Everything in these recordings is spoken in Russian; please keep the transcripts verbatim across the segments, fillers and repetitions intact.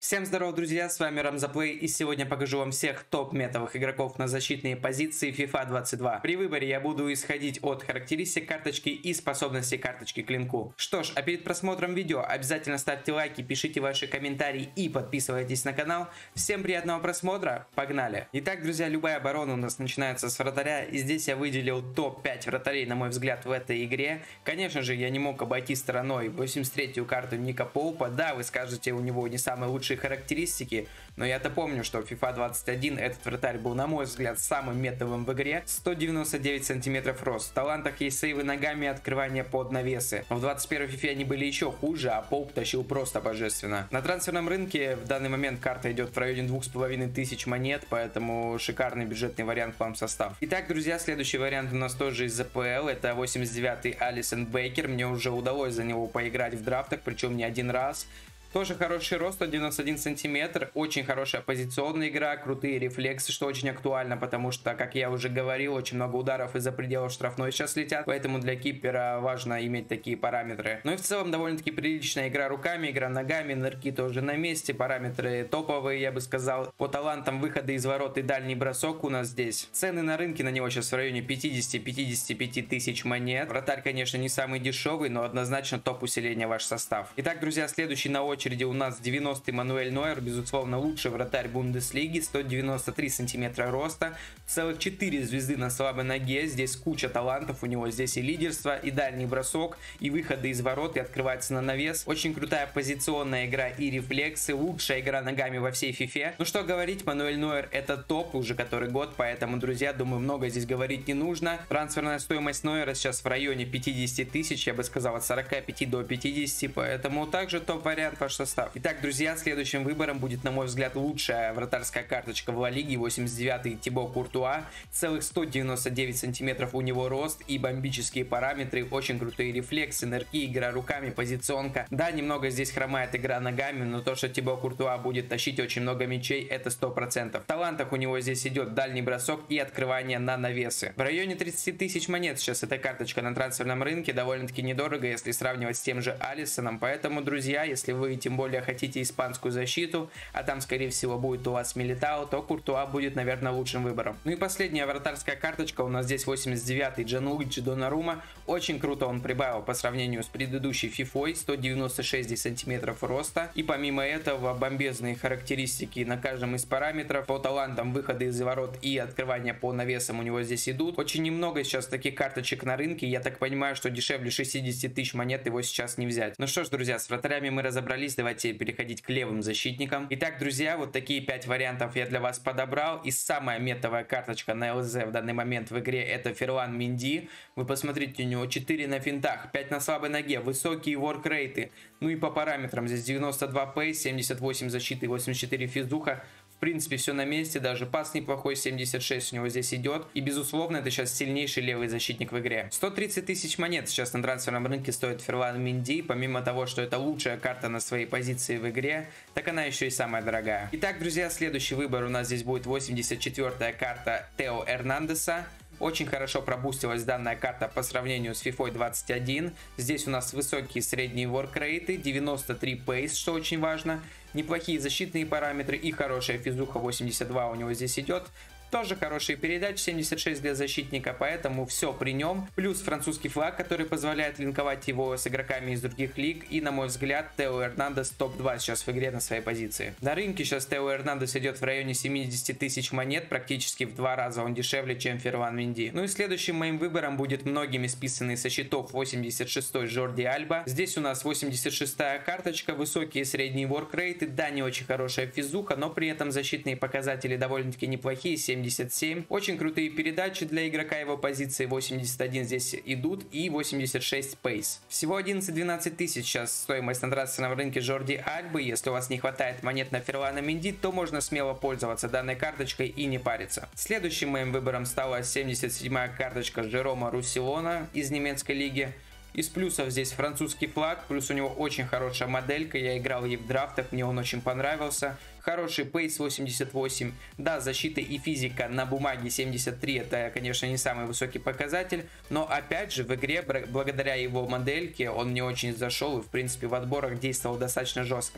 Всем здорова, друзья, с вами Рамзаплей, и сегодня покажу вам всех топ-метовых игроков на защитные позиции FIFA двадцать два. При выборе я буду исходить от характеристик карточки и способностей карточки к клинку. Что ж, а перед просмотром видео обязательно ставьте лайки, пишите ваши комментарии и подписывайтесь на канал. Всем приятного просмотра, погнали! Итак, друзья, любая оборона у нас начинается с вратаря, и здесь я выделил топ пять вратарей, на мой взгляд, в этой игре. Конечно же, я не мог обойти стороной восемьдесят третью карту Ника Поупа. Да, вы скажете, у него не самый лучший характеристики, но я-то помню, что в FIFA двадцать один этот вратарь был, на мой взгляд, самым метовым в игре. сто девяносто девять сантиметров рост. В талантах есть сейвы ногами и открывание под навесы. Но в двадцать первой FIFA они были еще хуже, а Поуп тащил просто божественно. На трансферном рынке в данный момент карта идет в районе двух с половиной тысяч монет, поэтому шикарный бюджетный вариант к вам в состав. Итак, друзья, следующий вариант у нас тоже из ЗПЛ. Это восемьдесят девятый Алисон Бейкер. Мне уже удалось за него поиграть в драфтах, причем не один раз. Тоже хороший рост, сто девяносто один сантиметр, очень хорошая позиционная игра, крутые рефлексы, что очень актуально, потому что, как я уже говорил, очень много ударов из-за пределов штрафной сейчас летят, поэтому для кипера важно иметь такие параметры. Ну и в целом довольно-таки приличная игра руками, игра ногами, нырки тоже на месте, параметры топовые, я бы сказал. По талантам выхода из ворот и дальний бросок у нас здесь. Цены на рынке на него сейчас в районе пятидесяти-пятидесяти пяти тысяч монет. Вратарь, конечно, не самый дешевый, но однозначно топ усиления ваш состав. Итак, друзья, следующий на очереди у нас девяностый Мануэль Нойер, безусловно лучший вратарь Бундеслиги, сто девяносто три сантиметра роста, целых четыре звезды на слабой ноге, здесь куча талантов у него, здесь и лидерство, и дальний бросок, и выходы из ворот, и открывается на навес. Очень крутая позиционная игра и рефлексы, лучшая игра ногами во всей фифе. Ну что говорить, Мануэль Нойер это топ уже который год, поэтому, друзья, думаю, много здесь говорить не нужно. Трансферная стоимость Нойера сейчас в районе пятидесяти тысяч, я бы сказал от сорока пяти до пятидесяти, поэтому также топ-вариант ваш состав. Итак, друзья, следующим выбором будет, на мой взгляд, лучшая вратарская карточка в Ла Лиге, восемьдесят девятый Тибо Куртуа, целых сто девяносто девять сантиметров у него рост и бомбические параметры, очень крутые рефлексы, нырки, игра руками, позиционка. Да, немного здесь хромает игра ногами, но то, что Тибо Куртуа будет тащить очень много мячей, это сто процентов. В талантах у него здесь идет дальний бросок и открывание на навесы. В районе тридцати тысяч монет сейчас эта карточка на трансферном рынке, довольно-таки недорого, если сравнивать с тем же Алисоном, поэтому, друзья, если вы тем более хотите испанскую защиту, а там, скорее всего, будет у вас Милитао, то Куртуа будет, наверное, лучшим выбором. Ну и последняя вратарская карточка у нас здесь восемьдесят девятый Джанлуиджи Донарума. Очень круто он прибавил по сравнению с предыдущей фифой, сто девяносто шесть сантиметров роста. И помимо этого, бомбезные характеристики на каждом из параметров. По талантам выходы из ворот и открывания по навесам у него здесь идут. Очень немного сейчас таких карточек на рынке. Я так понимаю, что дешевле шестидесяти тысяч монет его сейчас не взять. Ну что ж, друзья, с вратарями мы разобрались. Давайте переходить к левым защитникам. Итак, друзья, вот такие пять вариантов я для вас подобрал. И самая метовая карточка на ЛЗ в данный момент в игре это Ферлан Менди. Вы посмотрите, у него четыре на финтах, пять на слабой ноге, высокие воркрейты. Ну и по параметрам здесь девяносто два пейс, семьдесят восемь защиты, восемьдесят четыре физуха. В принципе, все на месте, даже пас неплохой, семьдесят шесть у него здесь идет. И, безусловно, это сейчас сильнейший левый защитник в игре. сто тридцать тысяч монет сейчас на трансферном рынке стоит Ферлан Менди. Помимо того, что это лучшая карта на своей позиции в игре, так она еще и самая дорогая. Итак, друзья, следующий выбор у нас здесь будет восемьдесят четвёртая карта Тео Эрнандеса. Очень хорошо пробустилась данная карта по сравнению с FIFA двадцать один. Здесь у нас высокие средние воркрейты, девяносто три пейс, что очень важно. Неплохие защитные параметры и хорошая физуха, восемьдесят два у него здесь идет. Тоже хорошие передачи, семьдесят шесть для защитника, поэтому все при нем. Плюс французский флаг, который позволяет линковать его с игроками из других лиг. И, на мой взгляд, Тео Эрнандес топ два сейчас в игре на своей позиции. На рынке сейчас Тео Эрнандес идет в районе семидесяти тысяч монет, практически в два раза он дешевле, чем Ферлан Менди. Ну и следующим моим выбором будет многими списанный со счетов восемьдесят шестой Жорди Альба. Здесь у нас восемьдесят шестая карточка, высокие и средние воркрейты, да, не очень хорошая физуха, но при этом защитные показатели довольно-таки неплохие, семьдесят семь. Очень крутые передачи для игрока его позиции, восемьдесят один здесь идут и восемьдесят шесть пейс. Всего одиннадцать-двенадцать тысяч сейчас стоимость на трансферном рынке Жорди Альбы. Если у вас не хватает монет на Ферлана Менди, то можно смело пользоваться данной карточкой и не париться. Следующим моим выбором стала семьдесят седьмая карточка Жерома Руссилона из немецкой лиги. Из плюсов здесь французский флаг, плюс у него очень хорошая моделька, я играл ей в драфтах, мне он очень понравился. Хороший пейс восемьдесят восемь, да, защита и физика на бумаге семьдесят три, это, конечно, не самый высокий показатель, но, опять же, в игре, благодаря его модельке, он мне очень зашел и, в принципе, в отборах действовал достаточно жестко.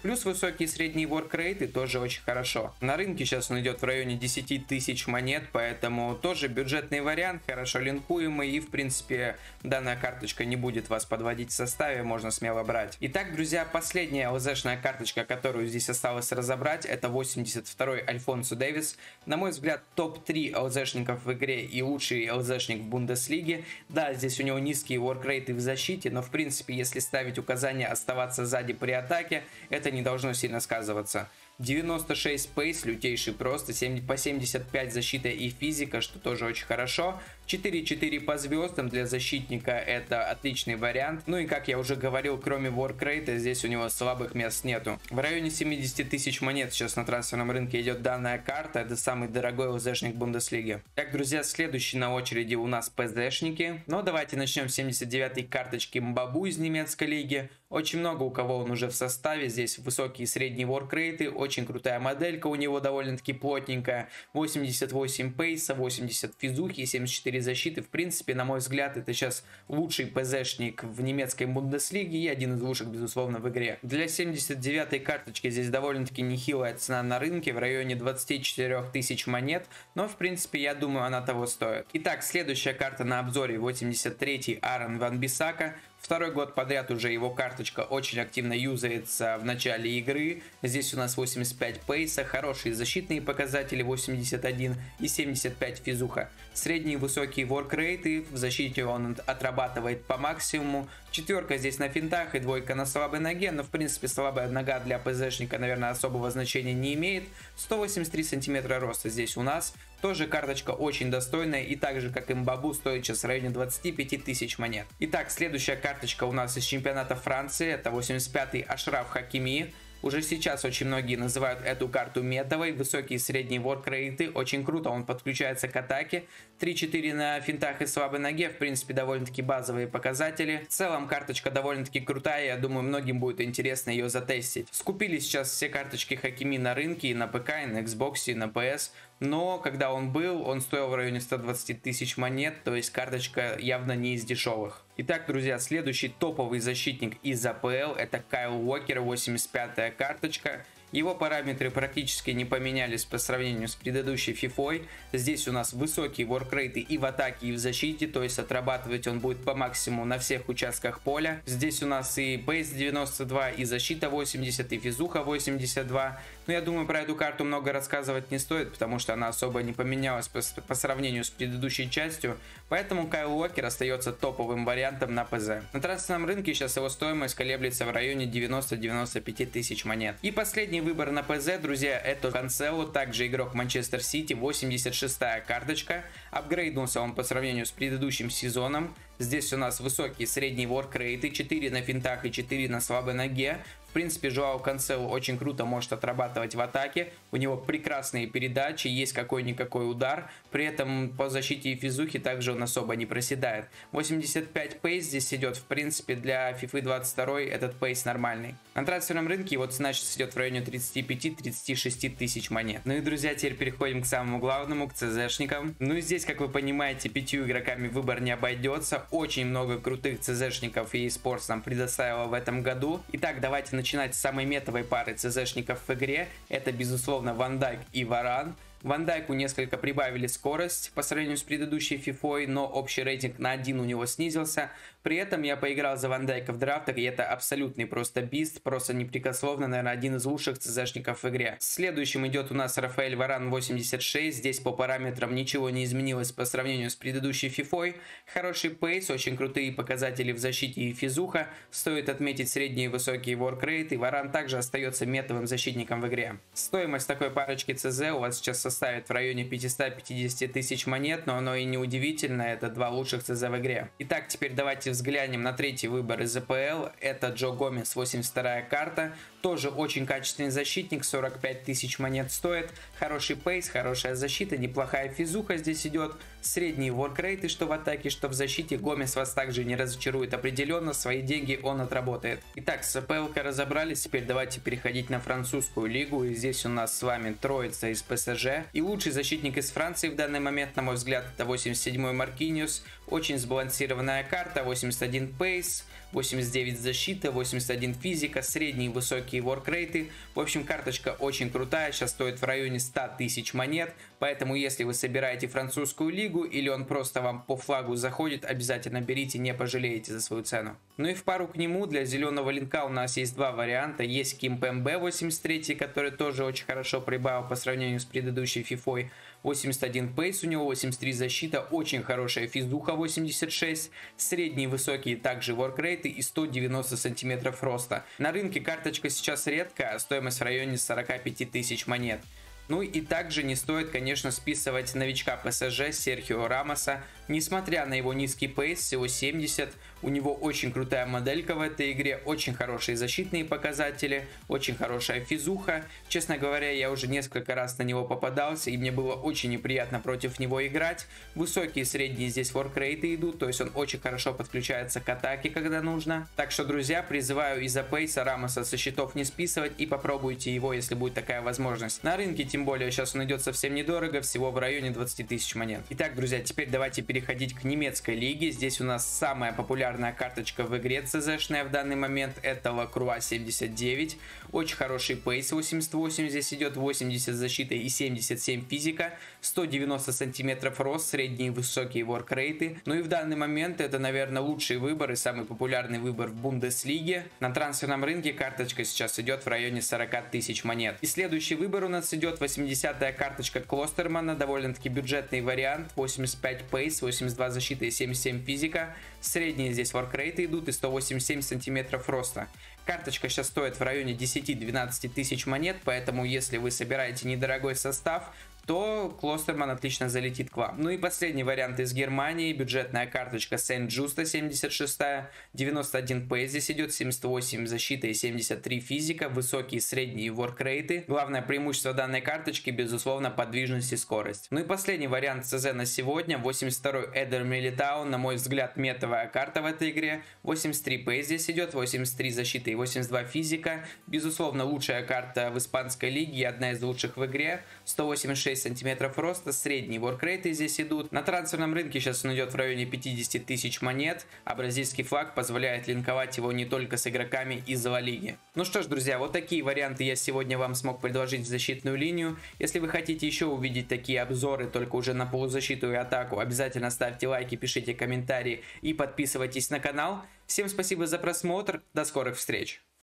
Плюс высокие средние воркрейты тоже очень хорошо. На рынке сейчас он идет в районе десяти тысяч монет, поэтому тоже бюджетный вариант, хорошо линкуемый, и в принципе данная карточка не будет вас подводить в составе, можно смело брать. Итак, друзья, последняя ЛЗшная карточка, которую здесь осталось разобрать, это восемьдесят второй Альфонсо Дэвис. На мой взгляд, топ три ЛЗшников в игре и лучший ЛЗшник в Бундеслиге. Да, здесь у него низкие воркрейты в защите, но в принципе, если ставить указание оставаться сзади при атаке, это не должно сильно сказываться. девяносто шесть пейс, лютейший просто, по семьдесят пять защита и физика, что тоже очень хорошо. четыре четыре по звездам для защитника это отличный вариант. Ну и как я уже говорил, кроме воркрейта, здесь у него слабых мест нету. В районе семидесяти тысяч монет сейчас на трансферном рынке идет данная карта, это самый дорогой ЛЗшник Бундеслиги. Так, друзья, следующий на очереди у нас ПЗшники. Но давайте начнем с семьдесят девятой карточки Мбабу из немецкой лиги. Очень много у кого он уже в составе, здесь высокие и средние воркрейты, очень крутая моделька у него довольно-таки плотненькая, восемьдесят восемь пейса, восемьдесят физухи, семьдесят четыре защиты. В принципе, на мой взгляд, это сейчас лучший ПЗшник в немецкой Бундеслиге и один из лучших, безусловно, в игре. Для семьдесят девятой карточки здесь довольно-таки нехилая цена на рынке, в районе двадцати четырёх тысяч монет, но, в принципе, я думаю, она того стоит. Итак, следующая карта на обзоре, восемьдесят третий Аарон Ван Бисака. Второй год подряд уже его карточка очень активно юзается в начале игры. Здесь у нас восемьдесят пять пейса, хорошие защитные показатели, восемьдесят один и семьдесят пять физуха. Средние высокие воркрейты, в защите он отрабатывает по максимуму. Четверка здесь на финтах и двойка на слабой ноге, но в принципе слабая нога для ПЗшника, наверное, особого значения не имеет. сто восемьдесят три сантиметра роста здесь у нас. Тоже карточка очень достойная и так же, как и Мбабу, стоит сейчас в районе двадцати пяти тысяч монет. Итак, следующая карточка у нас из чемпионата Франции, это восемьдесят пятый Ашраф Хакими. Уже сейчас очень многие называют эту карту метовой, высокие и средние воркрейты, очень круто он подключается к атаке, три четыре на финтах и слабой ноге, в принципе довольно-таки базовые показатели. В целом карточка довольно-таки крутая, я думаю многим будет интересно ее затестить. Скупили сейчас все карточки Хакими на рынке, и на ПК, и на Xbox, и на пи эс. Но когда он был, он стоил в районе ста двадцати тысяч монет, то есть карточка явно не из дешевых. Итак, друзья, следующий топовый защитник из АПЛ это Кайл Уокер, восемьдесят пятая карточка. Его параметры практически не поменялись по сравнению с предыдущей фифой. Здесь у нас высокие воркрейты и в атаке, и в защите, то есть отрабатывать он будет по максимуму на всех участках поля. Здесь у нас и пейс девяносто два, и защита восемьдесят, и физуха восемьдесят два. Но я думаю, про эту карту много рассказывать не стоит, потому что она особо не поменялась по, по сравнению с предыдущей частью. Поэтому Кайл Уокер остается топовым вариантом на ПЗ. На трансферном рынке сейчас его стоимость колеблется в районе девяноста-девяноста пяти тысяч монет. И последний выбор на ПЗ, друзья, это Канцело, также игрок Манчестер Сити, восемьдесят шестая карточка. Апгрейднулся он по сравнению с предыдущим сезоном. Здесь у нас высокие средние воркрейты, четыре на финтах и четыре на слабой ноге. В принципе, Жоао Канцело очень круто может отрабатывать в атаке. У него прекрасные передачи, есть какой-никакой удар. При этом по защите и физухе также он особо не проседает. восемьдесят пять пейс здесь идет. В принципе, для фифы двадцать второй этот пейс нормальный. На трансферном рынке его цена сейчас идет в районе тридцати пяти — тридцати шести тысяч монет. Ну и, друзья, теперь переходим к самому главному, к ЦЗшникам. Ну и здесь, как вы понимаете, пятью игроками выбор не обойдется. Очень много крутых ЦЗшников и eSports нам предоставила в этом году. Итак, давайте начинать с самой метовой пары ЦЗшников в игре. Это, безусловно, Ван Дайк и Варан. Ван Дайку несколько прибавили скорость по сравнению с предыдущей фифой, но общий рейтинг на один у него снизился. При этом я поиграл за Ван Дайка в драфтах, и это абсолютный просто бист, просто непрекословно, наверное, один из лучших ЦЗшников в игре. Следующим идет у нас Рафаэль Варан восемьдесят шесть, здесь по параметрам ничего не изменилось по сравнению с предыдущей фифой. Хороший пейс, очень крутые показатели в защите и физуха, стоит отметить средние и высокие воркрейты, Варан также остается метовым защитником в игре. Стоимость такой парочки ЦЗ у вас сейчас составит в районе пятисот пятидесяти тысяч монет, но оно и не удивительно, это два лучших ЦЗ в игре. Итак, теперь давайте взглянем на третий выбор из АПЛ, это Джо Гомес, восемьдесят вторая карта, тоже очень качественный защитник, сорок пять тысяч монет стоит, хороший пейс, хорошая защита, неплохая физуха здесь идет, средние воркрейты, что в атаке, что в защите. Гомес вас также не разочарует определенно, свои деньги он отработает. Итак, с АПЛ-кой разобрались, теперь давайте переходить на французскую лигу, и здесь у нас с вами троица из ПСЖ. И лучший защитник из Франции в данный момент, на мой взгляд, это восемьдесят седьмой Маркиньос. Очень сбалансированная карта, восемьдесят один пейс, восемьдесят девять защита, восемьдесят один физика, средние и высокие воркрейты. В общем, карточка очень крутая, сейчас стоит в районе ста тысяч монет, поэтому если вы собираете французскую лигу или он просто вам по флагу заходит, обязательно берите, не пожалеете за свою цену. Ну и в пару к нему для зеленого линка у нас есть два варианта. Есть Кимпембе восемьдесят три, который тоже очень хорошо прибавил по сравнению с предыдущей фифой. восемьдесят один пейс у него, восемьдесят три защита, очень хорошая физуха восемьдесят шесть, средние и высокие также воркрейты и сто девяносто сантиметров роста. На рынке карточка сейчас редкая, стоимость в районе сорока пяти тысяч монет. Ну и также не стоит, конечно, списывать новичка ПСЖ Серхио Рамоса. Несмотря на его низкий пейс, всего семьдесят, у него очень крутая моделька в этой игре, очень хорошие защитные показатели, очень хорошая физуха. Честно говоря, я уже несколько раз на него попадался, и мне было очень неприятно против него играть. Высокие и средние здесь воркрейты идут, то есть он очень хорошо подключается к атаке, когда нужно. Так что, друзья, призываю из-за пейса Рамоса со счетов не списывать и попробуйте его, если будет такая возможность. На рынке, тем более, сейчас он идет совсем недорого, всего в районе двадцати тысяч монет. Итак, друзья, теперь давайте переходить к немецкой лиге. Здесь у нас самая популярная карточка в игре цзшная в данный момент, это Лакруа семьдесят девять. Очень хороший пейс восемьдесят восемь, здесь идет восемьдесят защиты и семьдесят семь физика, сто девяносто сантиметров рост, средние и высокие воркрейты. Ну и в данный момент это, наверное, лучший выбор и самый популярный выбор в Бундеслиге. На трансферном рынке карточка сейчас идет в районе сорока тысяч монет. И следующий выбор у нас идет восьмидесятая карточка Клостермана, довольно-таки бюджетный вариант, восемьдесят пять пейс, восемьдесят два защита и семьдесят семь физика. Средние здесь воркрейты идут и сто восемьдесят семь сантиметров роста. Карточка сейчас стоит в районе десяти-двенадцати тысяч монет, поэтому если вы собираете недорогой состав, то Клостерман отлично залетит к вам. Ну и последний вариант из Германии. Бюджетная карточка Сент-Джуста семьдесят шесть, девяносто один пейс здесь идет, семьдесят восемь защита и семьдесят три физика, высокие средние воркрейты. Главное преимущество данной карточки, безусловно, подвижность и скорость. Ну и последний вариант ЦЗ на сегодня. восемьдесят второй Эдер Милитау, на мой взгляд, метовая карта в этой игре. восемьдесят три пейс здесь идет, восемьдесят три защита и восемьдесят два физика. Безусловно, лучшая карта в испанской лиге и одна из лучших в игре. сто восемьдесят шесть сантиметров роста, средние воркрейты здесь идут. На трансферном рынке сейчас он идет в районе пятидесяти тысяч монет, а бразильский флаг позволяет линковать его не только с игроками из Ла Лиги. Ну что ж, друзья, вот такие варианты я сегодня вам смог предложить в защитную линию. Если вы хотите еще увидеть такие обзоры, только уже на полузащиту и атаку, обязательно ставьте лайки, пишите комментарии и подписывайтесь на канал. Всем спасибо за просмотр, до скорых встреч!